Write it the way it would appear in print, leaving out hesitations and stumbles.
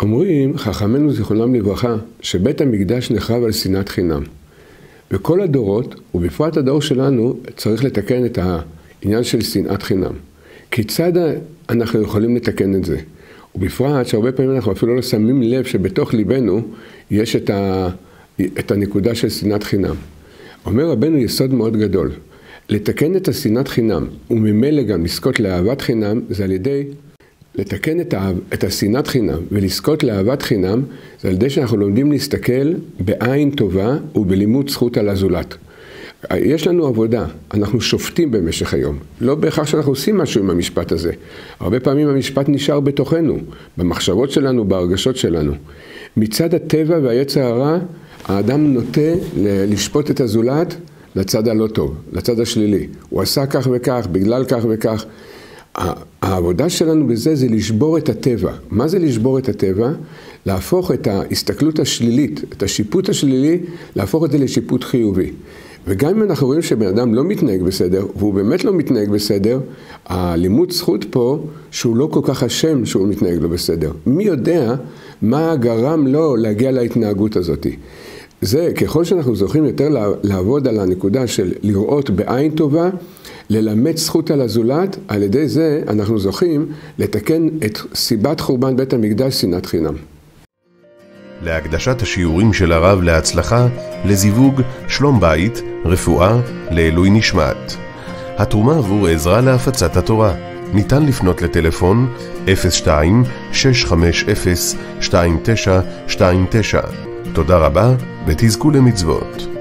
אומרים חכמינו זיכרונם לברכה שבית המקדש נחרב על שנאת חינם. וכל הדורות, ובפרט הדור שלנו, צריך לתקן את העניין של שנאת חינם. כיצד אנחנו יכולים לתקן את זה? ובפרט שהרבה פעמים אנחנו אפילו לא שמים לב שבתוך ליבנו יש את הנקודה של שנאת חינם. אומר רבנו יסוד מאוד גדול. לתקן את השנאת חינם וממילא גם לזכות לאהבת חינם זה על ידי לתקן את השנאת חינם ולזכות לאהבת חינם זה על ידי שאנחנו לומדים להסתכל בעין טובה ובלימוד זכות על הזולת. יש לנו עבודה, אנחנו שופטים במשך היום. לא בהכרח שאנחנו עושים משהו עם המשפט הזה. הרבה פעמים המשפט נשאר בתוכנו, במחשבות שלנו, בהרגשות שלנו. מצד הטבע והיצר הרע, האדם נוטה לשפוט את הזולת לצד הלא טוב, לצד השלילי. הוא עשה כך וכך, בגלל כך וכך. העבודה שלנו בזה זה לשבור את הטבע. מה זה לשבור את הטבע? להפוך את ההסתכלות השלילית, את השיפוט השלילי, להפוך את זה לשיפוט חיובי. וגם אם אנחנו רואים שבן אדם לא מתנהג בסדר, והוא באמת לא מתנהג בסדר, הלימוד זכות פה שהוא לא כל כך אשם שהוא מתנהג לא בסדר. מי יודע מה גרם לו להגיע להתנהגות הזאת? זה, ככל שאנחנו זוכים יותר לעבוד על הנקודה של לראות בעין טובה, ללמד זכות על הזולת, על ידי זה אנחנו זוכים לתקן את סיבת חורבן בית המקדש, שנאת חינם. להקדשת השיעורים של הרב להצלחה, לזיווג, שלום בית, רפואה, לעילוי נשמת. התרומה עבור עזרה להפצת התורה. ניתן לפנות לטלפון 02-650-2929. תודה רבה ותזכו למצוות.